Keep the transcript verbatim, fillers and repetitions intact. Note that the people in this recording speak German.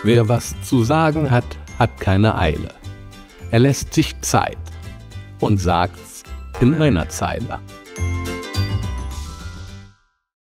Wer was zu sagen hat, hat keine Eile. Er lässt sich Zeit und sagt's in einer Zeile.